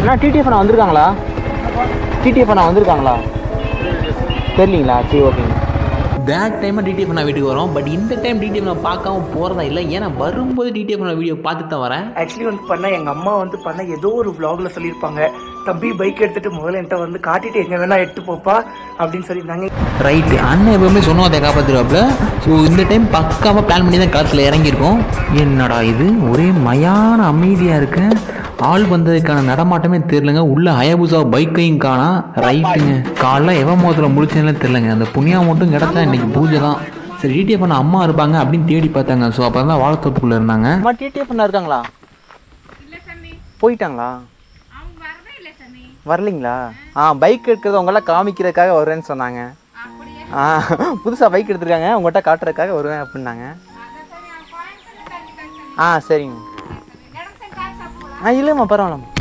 அண்ணா TTF அண்ணா வந்திருக்காங்களா? TTF அண்ணா வந்திருக்காங்களா தெரியலீங்களா? சரி ஓகேங்க. பேக் டைமாக டிடிஎஃப் நான் வீட்டுக்கு வரோம். பட் இந்த டைம் டிடிஎஃப் நான் பார்க்காம போகிறதா இல்லை. ஏன்னா வரும்போது டிடிஎஃப் நான் வீடியோ பார்த்துட்டு தான் வரேன். ஆக்சுவலி வந்து பண்ண எங்கள் அம்மா வந்து பண்ண ஏதோ ஒரு vlogல சொல்லியிருப்பாங்க, தம்பி பைக் எடுத்துகிட்டு முதல்ல என்கிட்ட வந்து காட்டிட்டு எங்கே வேணால் எடுத்து போப்பா அப்படின்னு சொல்லியிருந்தாங்க. ரைட்டு, அண்ணன் எப்பவுமே சொன்னதை காப்பாற்றிடுவாப்புல. ஸோ இந்த டைம் பக்காவாக பிளான் பண்ணி தான் களத்தில் இறங்கியிருக்கோம். என்னடா இது ஒரே மயான அமைதியாக இருக்கு. ஆள் வந்ததுக்கான நடமாட்டமே தெரிலங்க. உள்ள ஹயாபுசா பைக்கையும் காணா. ரைட்டுங்க, காலைல எவன் மோதில் முடிச்சேன்னு தெரிலங்க. அந்த புண்ணியா மட்டும் கிடச்சா இன்னைக்கு பூஜை தான். சரி டிடிஎஃப் பண்ண அம்மா இருப்பாங்க அப்படின்னு தேடி பார்த்தாங்க. ஸோ அப்போ தான் வாழைத்தோப்புக்குள்ளே இருந்தாங்க. அம்மா டிடிஎஃப் அண்ணா இருக்காங்களா? போயிட்டாங்களா? வரலைங்களா? பைக் எடுக்கிறது உங்களாம் காமிக்கிறதுக்காக வருவேன்னு சொன்னாங்க. புதுசாக பைக் எடுத்துருக்காங்க, உங்கள்கிட்ட காட்டுறதுக்காக வருவேன் அப்படின்னாங்க. சரிங்க. இல்லைம்மா பரவாயில்லம்மா.